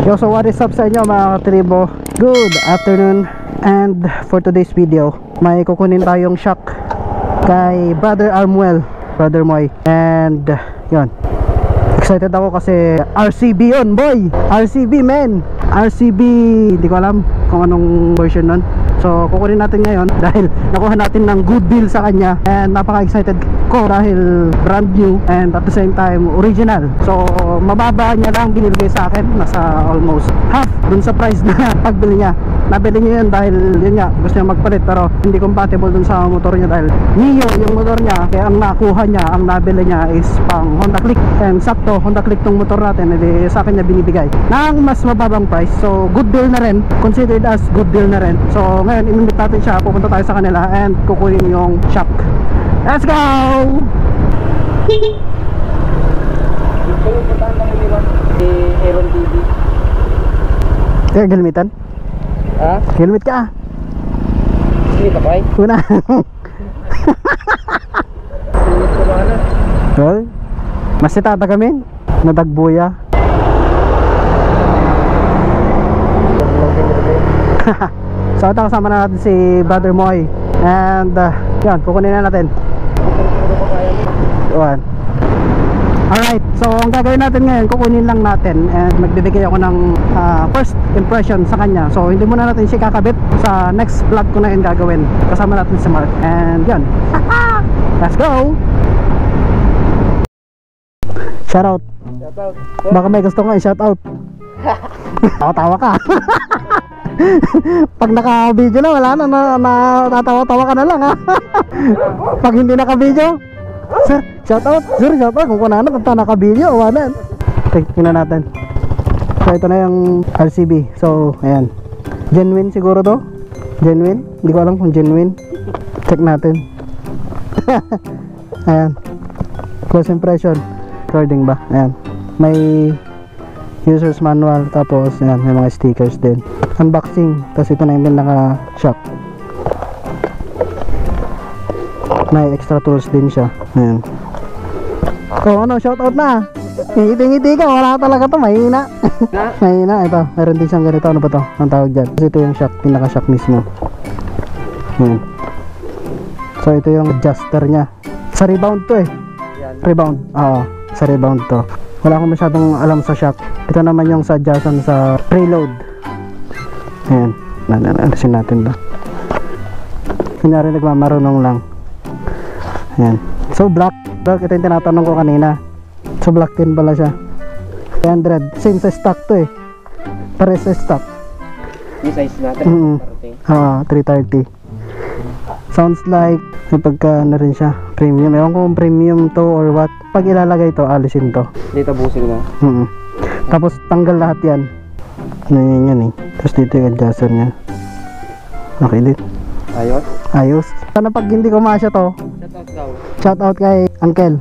Yo, so what is up sa inyo mga katribo? Good afternoon. And for today's video, may kukunin tayong shock kay Brother Armuel, Brother Moy. And yun, excited ako kasi RCB yun, boy. RCB, man. RCB, hindi ko alam kung anong version nun. So kukunin natin ngayon dahil nakuha natin ng good deal sa kanya. And napaka-excited ko dahil brand new and at the same time original. So mababa niya lang binibigay sa akin, nasa almost half dun sa price na pagbili niya. Nabili niya yun dahil yun nga, gusto niya magpalit pero hindi compatible dun sa motor niya dahil Mio yung motor niya. Kaya ang nakuha niya, ang nabili niya is pang Honda Click. And sakto, Honda Click tong motor natin, edi sa akin niya binibigay ng mas mababang price. So good deal na rin, considered as good deal na rin. So ngayon inimit natin siya, pupunta tayo sa kanila and kukunin yung shock. Let's go! Aaron TV. Kaya gelmitan? Ha? Helmet ka. Hindi ka pa eh? Una. Well, mas itata kami nadagbuya. So ito kasama na natin si Brother Moy. And yan, kukunin na natin. Yan. Alright, so ang gagawin natin ngayon, kukunin lang natin and magbibigay ako ng first impression sa kanya. So hindi muna natin siya kakabit, sa next vlog ko na yun gagawin. Kasama natin si Mark. And yan. Let's go! Shoutout. Shoutout. Baka may gusto nga i-shoutout. Tawa-tawa ka. Pag naka-video na, wala na, natatawa-tawa ka na lang ha. Pag hindi naka-video, sir, shoutout, sir, shoutout. Kung kunana, kung naka-video, wala. Tingnan natin. So ito na yung RCB. So ayan, genuine siguro to. Genuine, hindi ko alam kung genuine. Check natin. Ayan, close impression. Recording ba? Ayan, may user's manual. Tapos ayan, may mga stickers din. Unboxing. Tapos ito na yung naka shock. May extra tools din siya. Ayan. Oh, ano, shoutout na. Ngiti-ngiti ka, wala talaga to, mahina. Mahina, ito, meron din siyang ganito. Ano ba to? Ang tawag dyan. Kasi ito yung shock, pinaka-shock mismo. Ayan. So ito yung adjuster nya. Sa rebound to eh. Rebound, oo, sa rebound to. Wala akong masyadong alam sa shock. Ito naman yung sa adjustan sa preload. Ayan, nanasin natin ba. Kunyari nagmamarunong lang. Ayan. So black, ito yung tinatanong ko kanina. So black din pala siya. 300, same sa stock to eh. Pares sa stock. Yung size natin? 330. Sounds like may pagka na rin siya premium. Ewan ko kung premium to or what. Pag ilalagay to, alisin to. Dito busing na. Tapos tanggal lahat yan. Ano yan eh. Tapos dito yung adjuster nya. Okay din. Ayos? Ayos. Sana pag hindi ko masya to, shoutout daw. Shoutout kay Uncle.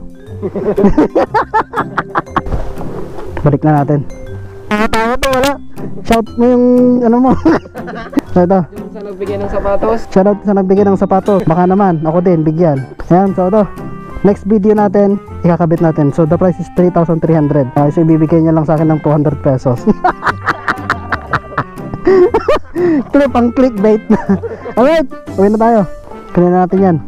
Balik na natin. Tawa to, wala. Shout mo yung ano mo. Ito. Yung sa nagbigay ng sapatos. Shoutout sa nagbigay ng sapatos. Baka naman, ako din, bigyan. Ayan, so ito. Next video natin, ikakabit natin. So the price is 3,300. So ibibigay niya lang sa akin ng 200 pesos. Ito pang clickbait. Alright, uwi na tayo. Kunin na natin yan.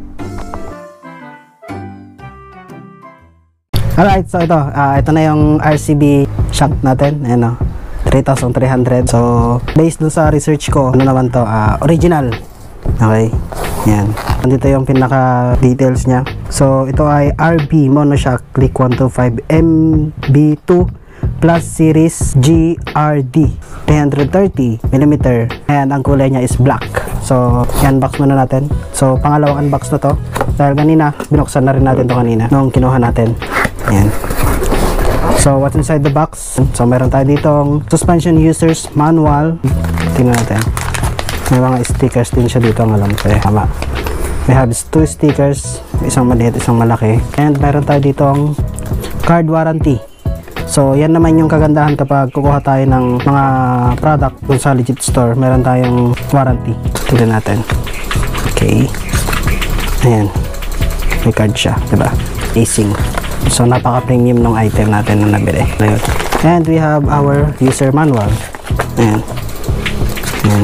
Alright, so ito na yung RCB shock natin. Ayan o, 3,300. So based dun sa research ko, ano naman to, original. Okay, yan. Nandito yung pinaka details nya. So ito ay RB Monoshock Click 125 MB2 Plus Series GRD 330mm. And ang kulay niya is black. So i-unbox muna natin. So pangalawang unbox na to dahil kanina binuksan na rin natin to kanina nung kinuha natin. Yan. So what's inside the box? So meron tayo ditong suspension users manual. Tingnan natin. May mga stickers din siya dito, ang alam ko eh. Tama. We have 2 stickers, isang maliit, isang malaki. And meron tayo ditong card warranty. So yan naman yung kagandahan kapag kukuha tayo ng mga product kung sa legit store, meron tayong warranty. Tignan natin. Okay. Ayan. May card siya, diba? Casing. So napaka-premium ng item natin na nabili. And we have our user manual. Ayan. Ayan.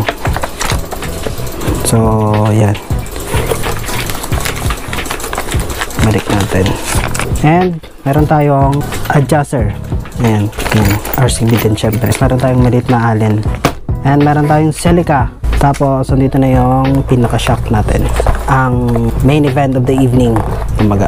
So yan. Balik natin. And meron tayong adjuster. Ayan. Ayan. RCB din syempre. Meron tayong maliit na allen. And meron tayong silica. Tapos dito na yung pinaka-shock natin. Ang main event of the evening. Kumbaga.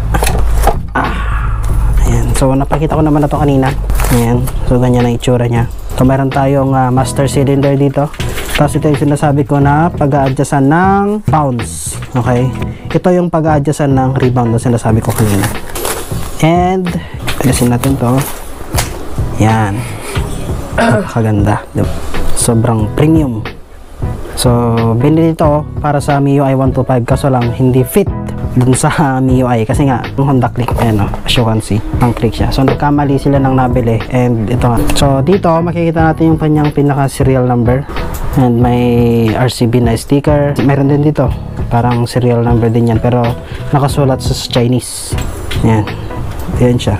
Ayan. So napakita ko naman na to kanina. Ayan. So ganyan ang itsura niya. So meron tayong master cylinder dito. Tapos ito yung sinasabi ko na pag-a-adjustan ng bounce. Okay? Ito yung pag-a-adjustan ng rebound na sinasabi ko kanina. And alisin natin to. Yan. Napakaganda. Sobrang premium. So binili ito para sa MIUI 125 kaso lang hindi fit dun sa MIUI kasi nga yung Honda Click, ayan o, as you can see, ang click siya. So nagkamali sila ng nabili and ito nga. So dito makikita natin yung kanyang pinaka serial number and may RCB na sticker. Meron din dito parang serial number din yan pero nakasulat sa Chinese. Ayan. Ayan siya.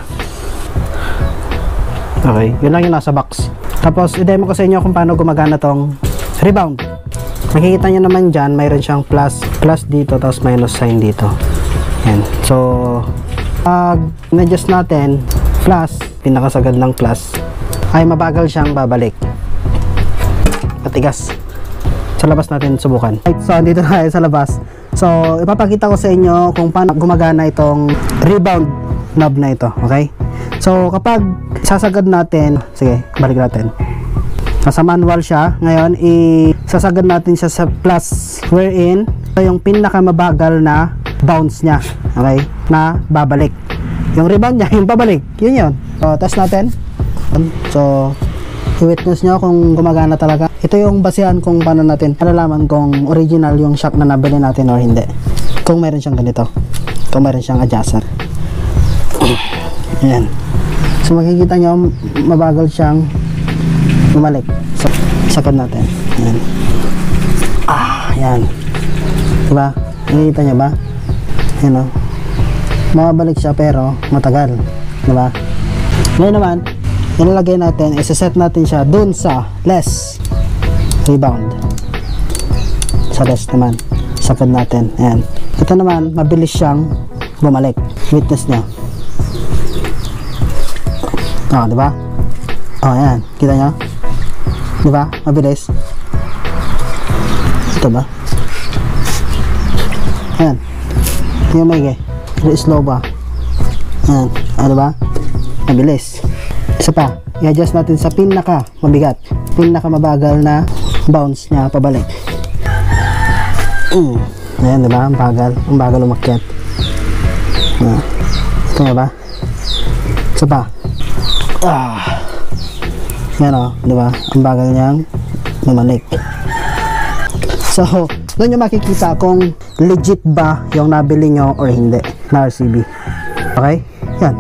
Okay, yun lang yung nasa box. Tapos i-demo ko sa inyo kung paano gumagana tong rebound. Makikita nyo naman dyan, mayroon siyang plus dito, tapos minus sign dito. Yan. So, pag na-adjust natin, plus, pinakasagad ng plus, ay mabagal siyang babalik. Patigas. Sa labas natin subukan. Right, so, dito na tayo sa labas. So, ipapakita ko sa inyo kung paano gumagana itong rebound knob na ito. Okay? So, kapag sasagad natin, sige, balik natin. Nasa manual siya. Ngayon, isasagad natin siya sa plus wherein ito yung pinakamabagal na bounce niya. Okay? Na babalik. Yung rebound niya, yung babalik. Yun yun. So, test natin. So, i-witness nyo kung gumagana talaga. Ito yung basihan kung paano natin malalaman kung original yung shock na nabili natin or hindi. Kung meron siyang ganito. Kung meron siyang adjuster. Ayan. So, makikita nyo, mabagal siyang bumalik. So, sakad natin. Ayan. Ayan. Diba? Nakikita nyo ba? Ayan o. Mababalik siya pero matagal. Diba? Ngayon naman, ilalagay natin, isa-set natin siya dun sa less rebound. Sa less naman. Sakad natin. Ayan. Ito naman, mabilis siyang bumalik. Witness nyo. Diba? Ayan. Kita nyo? Diba? Mabilis. Ito ba? Ayan. Tingnan mo hige. Slow ba? Ayan. Diba? Mabilis. Isa pa. I-adjust natin sa pinaka mabigat. Pinaka mabagal na bounce niya pabalik. Ayan. Diba? Ang bagal. Ang bagal umakyat. Ito nga ba? Isa pa. Yan o, diba? Ang bagal niyang bumalik. So, doon nyo makikita kung legit ba yung nabili nyo or hindi na RCB. Okay? Yan.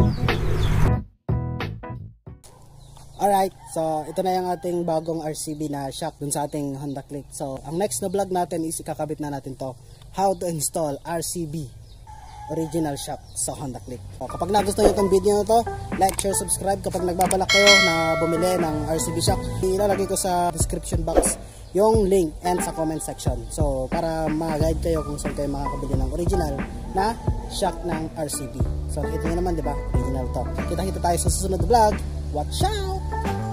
Alright, so ito na yung ating bagong RCB na shock dun sa ating Honda Click. So, ang next na vlog natin is ikakabit na natin to. How to install RCB original shock sa Honda Click. So, kapag nagustuhan nyo itong video na to, like, share, subscribe. Kapag nagbabalak kayo na bumili ng RCB shock, ilalagay ko sa description box yung link and sa comment section. So, para ma-guide kayo kung saan kayo makakabili ng original na shock ng RCB. So, nakita nyo naman, di ba? Original to. Kita-kita tayo sa susunod na vlog. Watch out!